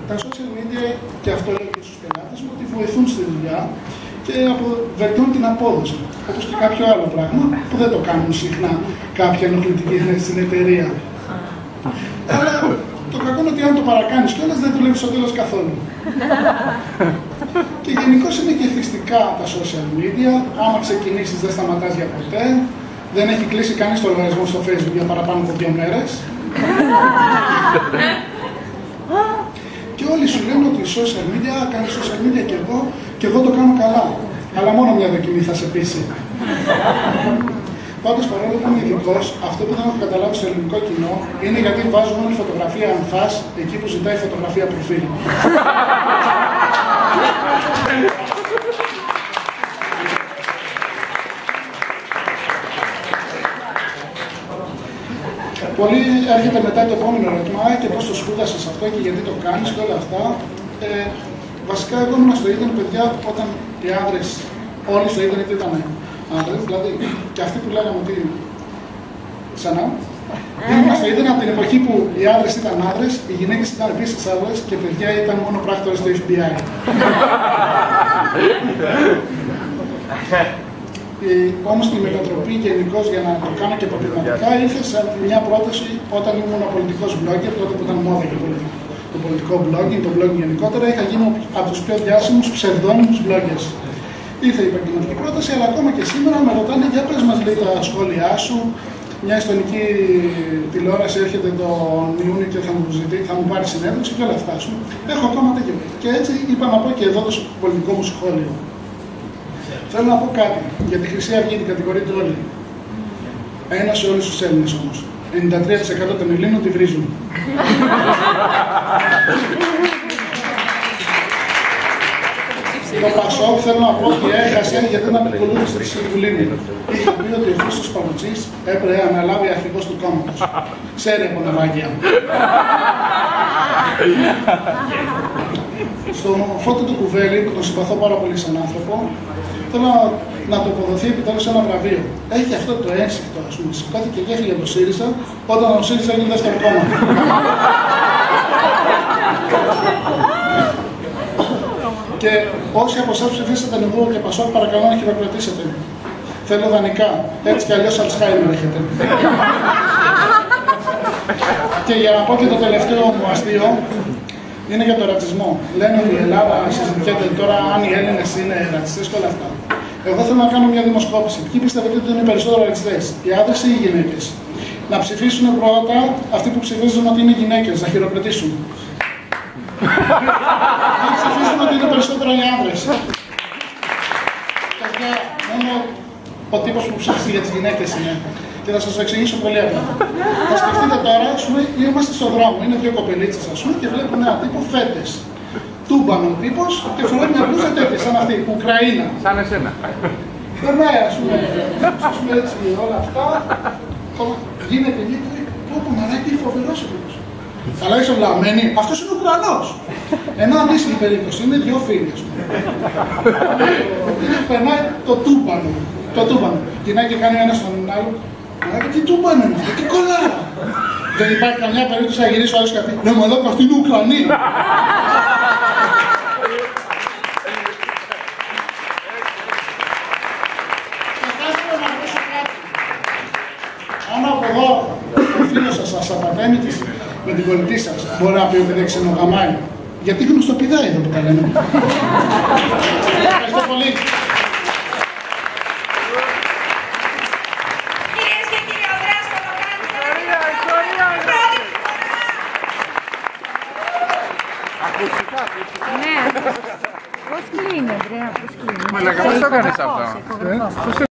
Τα social media, και αυτό λέω και στους πελάτες μου, ότι βοηθούν στη δουλειά και βελτιώνουν την απόδοση. Όπως και κάποιο άλλο πράγμα που δεν το κάνουν συχνά κάποια ενοχλητική στην εταιρεία. Αλλά το κακό είναι ότι αν το παρακάνεις κιόλας δεν δουλεύεις στο τέλος καθόλου. Και γενικώς είναι και εθιστικά τα social media. Άμα ξεκινήσεις δεν σταματάς για ποτέ. Δεν έχει κλείσει κανείς το λογαριασμό στο Facebook για παραπάνω από 2 μέρες. Και όλοι σου λένε ότι social media, κάνει social media και εγώ το κάνω καλά. Αλλά μόνο μια δοκιμή θα σε πείσει. Πάντως, παρόλο που είμαι ειδικός, αυτό που δεν έχω καταλάβει στο ελληνικό κοινό είναι γιατί βάζω όλη φωτογραφία ανθάς εκεί που ζητάει φωτογραφία προφίλ. Πολύ έρχεται μετά το επόμενο ερώτημα και πώς το σπούδασες αυτό και γιατί το κάνεις και όλα αυτά. Βασικά, εγώ ήμουν στο ίντερνετ, παιδιά, όταν οι άνδρες, όλοι στο ίντερνετ ήταν άνδρες, δηλαδή και αυτοί που λέγαμε ότι. Ξανά. Ήμουν στο ίντερνετ από την εποχή που οι άνδρες ήταν άνδρες, οι γυναίκες ήταν επίσης άνδρες και παιδιά ήταν μόνο πράκτορες στο FBI. Όμως στη μετατροπή γενικώς για να το κάνω και επαγγελματικά ήρθε σε μια πρόταση όταν ήμουν πολιτικός blogger, τότε που ήταν μόδα και το πολιτικό blogging, το blogging γενικότερα, είχα γίνει από τους πιο διάσημους ψευδόνυμους bloggers. Ήρθε η επαγγελματική πρόταση, αλλά ακόμα και σήμερα με ρωτάνε για πες μας λέει τα σχόλιά σου. Μια εστονική τηλεόραση έρχεται τον Ιούνιο και θα μου πάρει συνέντευξη και όλα αυτά σου. Έχω ακόμα τέτοιο. Και έτσι είπα να πω και εδώ το πολιτικό μου σχόλιο. Θέλω να πω κάτι για τη Χρυσή Αυγή, την κατηγορείται όλοι. Ένα σε όλους τους Έλληνες όμως. 93% των Ελλήνων τη βρίζουν. Το Πασόκ θέλω να πω ότι έχασε γιατί δεν ακολούθησε τη συμβουλή μου. Είχε πει ότι ο Χρήστος Παλουτσής έπρεπε να αναλάβει αρχηγός του κόμματος. Ξέρει από ναυάγια. Στον Φώτο του Κουβέλη, που τον συμπαθώ πάρα πολύ σαν άνθρωπο, θέλω να το αποδοθεί επιτέλους ένα βραβείο. Έχει αυτό το ένσυχτο, ας πούμε. Σηκώθηκε και έφυγε από το ΣΥΡΙΖΑ, όταν ο ΣΥΡΙΖΑ έγινε δεύτερο κόμμα. Και όσοι από εσάς ψηφίσατε εγώ και Πασόκ, παρακαλώ να χειροκροτήσετε. Θέλω δανεικά. Έτσι κι αλλιώς Αλτσχάιμερ έχετε. Και για να πω και το τελευταίο μου αστείο, είναι για το ρατσισμό. Λένε ότι η Ελλάδα συζητιέται τώρα αν οι Έλληνες είναι ρατσιστές και όλα αυτά. Εγώ θέλω να κάνω μια δημοσκόπηση. Ποιοι πιστεύετε ότι είναι οι περισσότεροι ρατσιστές, οι άντρες ή οι γυναίκες? Να ψηφίσουν πρώτα αυτοί που ψηφίζουν ότι είναι γυναίκες, να χειροκροτήσουν. Να ψηφίσουν ότι είναι περισσότερο οι άντρες. Παιδιά, μόνο ο τύπος που ψηφίζει για τις γυναίκες είναι. Και θα σας το εξηγήσω πολύ απλά. Θα σκεφτείτε τώρα, ας πούμε, είμαστε στον δρόμο. Είναι δύο κοπελίτσες, ας πούμε, και βλέπουν ένα τύπο φέτες. Τούμπανο ο τύπος και φοράει μια μπλούζα τέτοια, σαν αυτή, Ουκραΐνα. Σαν εσένα. Περνάει, ας πούμε, έτσι όλα αυτά. Γίνεται λίγο, πω μαράκι, φοβερός ο τύπος. Αλλά είσαι βλαμμένη, αυτός είναι Ουκρανός. Ενώ αντίστοιχη περίπτωση είναι δύο φίλοι, ας πούμε. Περνάει το τούμπανο. Το τούμπανο. Κοινάει και κάνει ένα στον άλλο. Αλλά τι τούμπανο είναι αυτό, τι κολλάρα. Δεν υπάρχει καμιά περίπτωση να γυρίσει ο άλλος και αυτή. Ναι, μα εδώ αυτή είναι Ουκρανή. Αν από εδώ ο φίλος σας απατάει με την κολλητή σας, μπορεί να πει ότι δεν ξενογαμάει. Γιατί γνωστοπηδάει εδώ που τα λέμε. Ευχαριστώ πολύ. Ναι, πώς κλείνει, Ανδρέα, πώς κλείνει. Μα λέγαμε, πώς το κάνεις αυτό.